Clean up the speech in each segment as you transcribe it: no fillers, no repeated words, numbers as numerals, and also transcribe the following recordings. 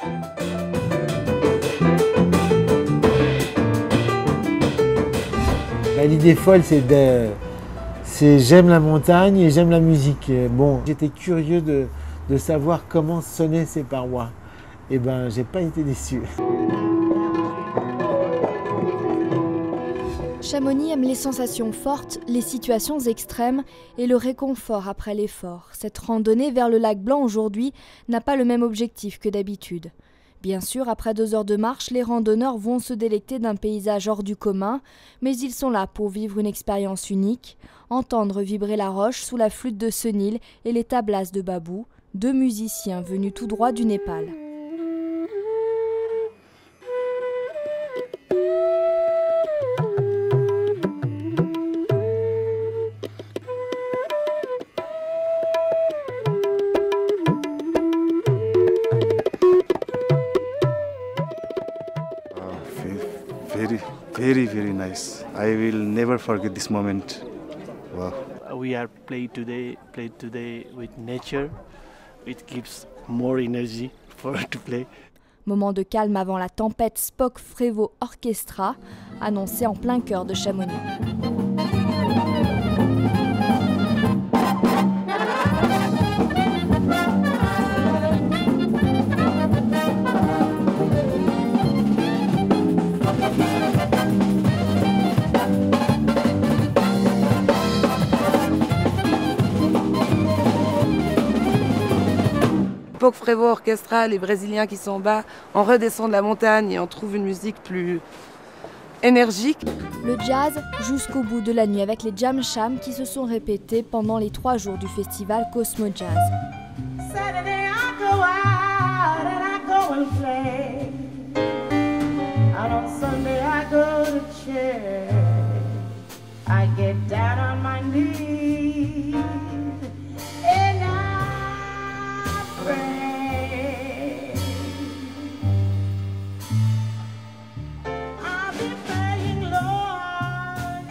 L'idée folle, c'est j'aime la montagne et j'aime la musique. Bon, j'étais curieux de savoir comment sonnaient ces parois. Et ben, j'ai pas été déçu. Chamonix aime les sensations fortes, les situations extrêmes et le réconfort après l'effort. Cette randonnée vers le lac Blanc aujourd'hui n'a pas le même objectif que d'habitude. Bien sûr, après 2 heures de marche, les randonneurs vont se délecter d'un paysage hors du commun, mais ils sont là pour vivre une expérience unique, entendre vibrer la roche sous la flûte de Senil et les tablas de Babou, 2 musiciens venus tout droit du Népal. Very nice. I will never forget this moment. Wow. We are played today with nature. It gives more energy to play. Moment de calme avant la tempête Spock Frevo Orchestra, annoncé en plein cœur de Chamonix. Spock Frevo Orchestra, les Brésiliens qui sont en bas, on redescend de la montagne et on trouve une musique plus énergique. Le jazz jusqu'au bout de la nuit avec les jam shams qui se sont répétés pendant les 3 jours du festival Cosmo Jazz. Saturday I go out and I go and play. And on Sunday I go to church. I get down on my knees and I pray. I'll be praying, Lord,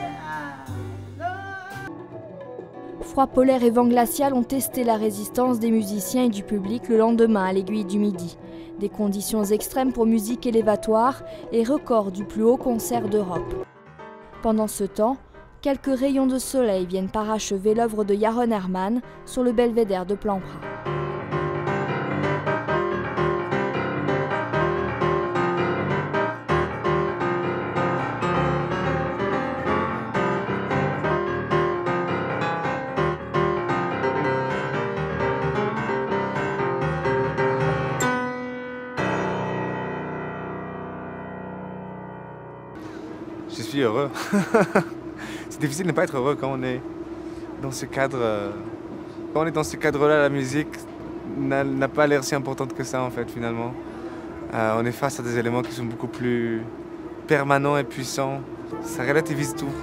Lord. Froid polaire et vent glacial ont testé la résistance des musiciens et du public le lendemain à l'Aiguille du Midi. Des conditions extrêmes pour musique élévatoire et record du plus haut concert d'Europe. Pendant ce temps, quelques rayons de soleil viennent parachever l'œuvre de Yaron Herman sur le belvédère de Plampras. Je suis heureux. C'est difficile de ne pas être heureux quand on est dans ce cadre. Quand on est dans ce cadre-là, la musique n'a pas l'air si importante que ça en fait finalement. On est face à des éléments qui sont beaucoup plus permanents et puissants. Ça relativise tout.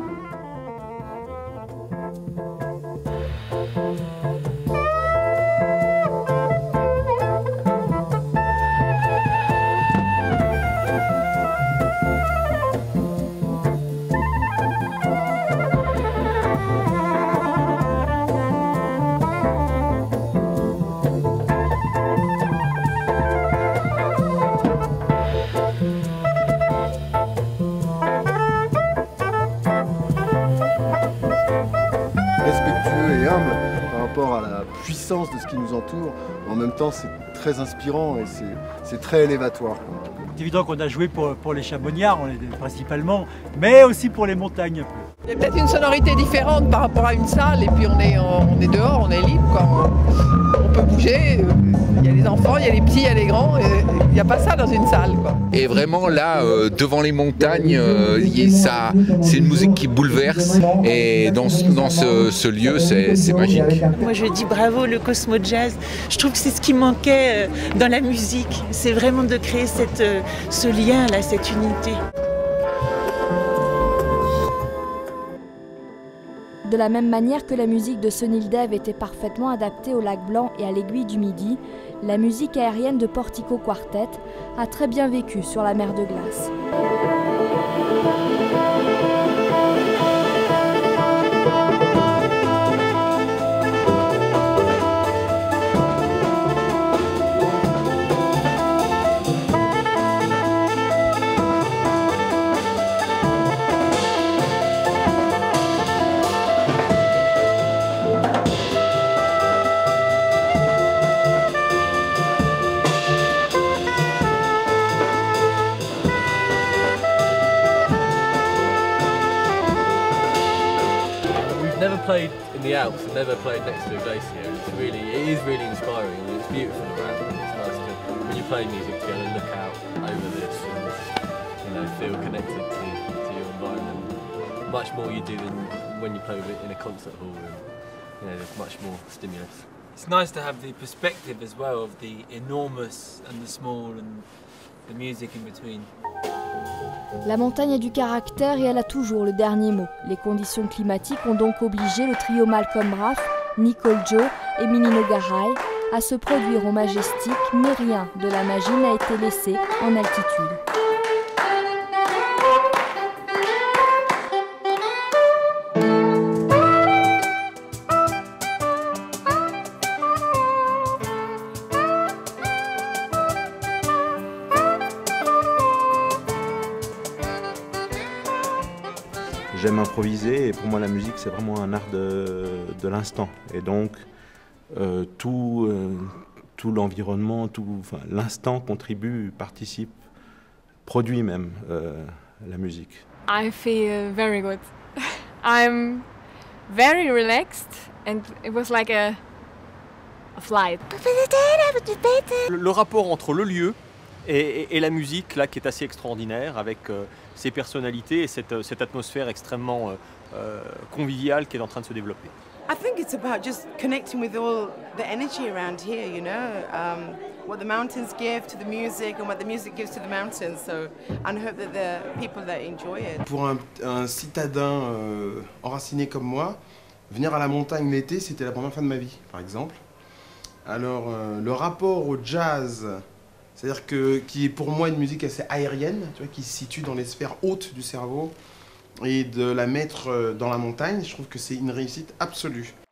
Respectueux et humble par rapport à la puissance de ce qui nous entoure. En même temps, c'est très inspirant et c'est très élévatoire. C'est évident qu'on a joué pour les Chamonniards principalement, mais aussi pour les montagnes un peu. Il y a peut-être une sonorité différente par rapport à une salle et puis on est dehors, on est libre, quoi. On peut bouger, il y a les enfants, il y a les petits, il y a les grands, il n'y a pas ça dans une salle, quoi. Et vraiment là, devant les montagnes, c'est une musique qui bouleverse et dans ce lieu, c'est magique. Moi je dis bravo le Cosmo Jazz, je trouve que c'est ce qui manquait dans la musique, c'est vraiment de créer ce lien là, cette unité. De la même manière que la musique de Sunil Dev était parfaitement adaptée au lac Blanc et à l'Aiguille du Midi, la musique aérienne de Portico Quartet a très bien vécu sur la mer de glace. Alps and never played next to a glacier. It is really inspiring, and it's beautiful around. It's nice to, when you play music together, look out over this and feel connected to your environment. Much more you do than when you play with it in a concert hall room. There's much more stimulus. It's nice to have the perspective as well of the enormous and the small and the music in between. La montagne a du caractère et elle a toujours le dernier mot. Les conditions climatiques ont donc obligé le trio Malcolm Braff, Nicole Joe et Minino Garay à se produire au Majestic, mais rien de la magie n'a été laissé en altitude. J'aime improviser et pour moi la musique c'est vraiment un art de l'instant. Et donc tout l'environnement, l'instant contribue, participe, produit même la musique. I feel very good. I'm very relaxed and it was like a flight. Le rapport entre le lieu et la musique là qui est assez extraordinaire avec ces personnalités et cette atmosphère extrêmement conviviale qui est en train de se développer. I think it's about just connecting with all the energy around here, you know, what the mountains give to the music and what the music gives to the mountains. So, and I hope that the people that enjoy it. Pour un citadin enraciné comme moi, venir à la montagne l'été, c'était la première fois de ma vie, par exemple. Alors, le rapport au jazz, c'est-à-dire qui est pour moi une musique assez aérienne, tu vois, qui se situe dans les sphères hautes du cerveau, et de la mettre dans la montagne, je trouve que c'est une réussite absolue.